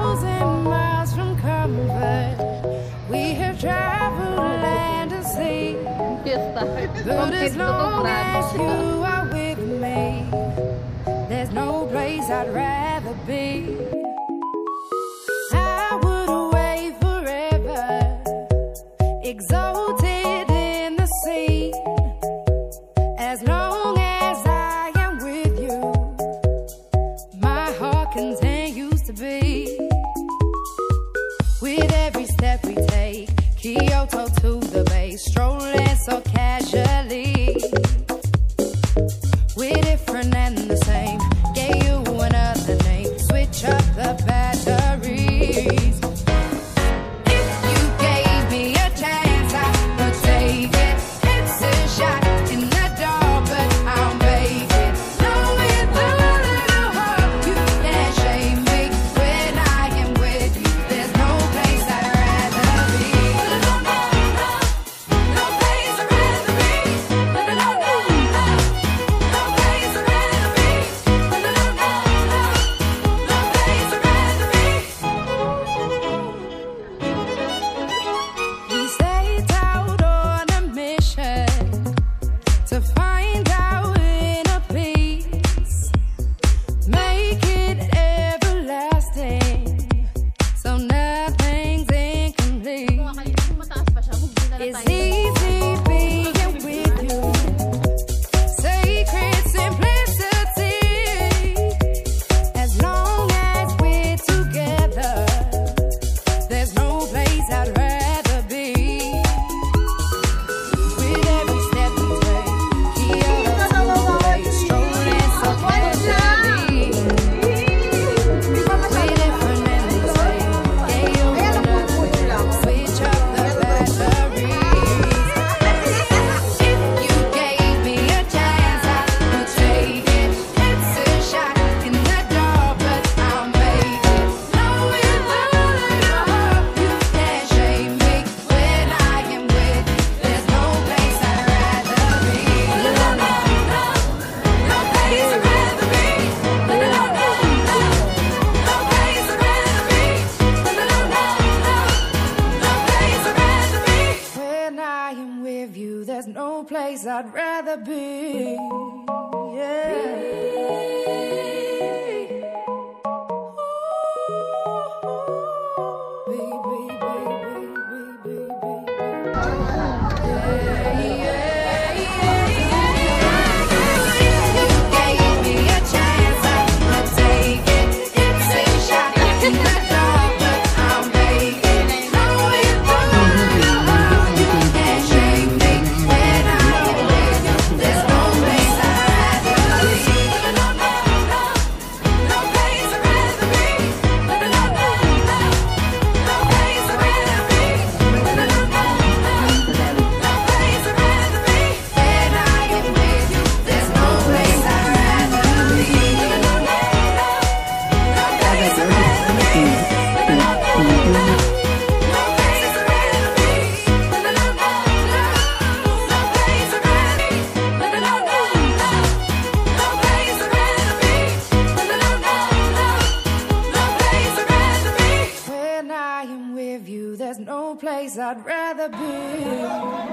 1,000 miles from comfort. We have traveled land and sea. But as long as you are with me, there's no place I'd rather be. I would away forever, exalted in the sea. As long as I am with you, my heart continues to beat. With every step we take, Kyoto to the bay, strolling so casually. We're different and the same, gave you another name, switch up the batteries. If you gave me a chance, I would take it. It's a shot in the dark, but I'll make it. Knowing the little hope you can't shame me. When I am with you, there's no place I'd rather be. No, no, no, no place I'd rather be. No, no, no, no, no place I'd rather be. No, no, no, no, no place I'd rather be. We set out on a mission to find our inner peace, make it everlasting, so nothing's incomplete. It's easy being with you, sacred simplicity. As long as we're together, there's no place I'd rather be. With every step we take, Kyoto to the bay, strolling so casually. We're different and the same, gave you another name, switch up the batteries. If you gave me a chance, I would take it. It's a shot in the dark, but I'll make it. Knowing the little hope you can't shame me. When I am with you, there's no place I'd rather be. No, no, no, no place I'd rather be. No, no, no, no, no place I'd rather be. No, no, no, no, no place I'd rather be. When I am with you, there's no place I'd rather be. When I am with you, there's no place I'd rather be.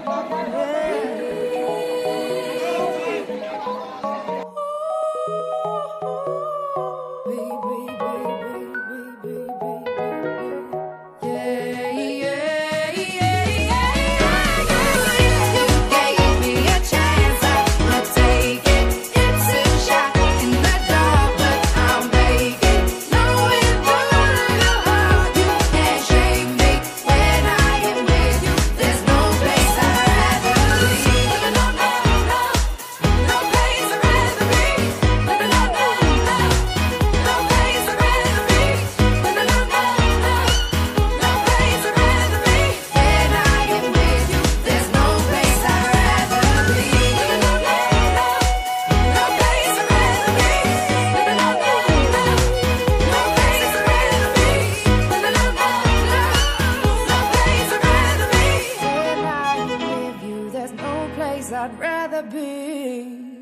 I'd rather be.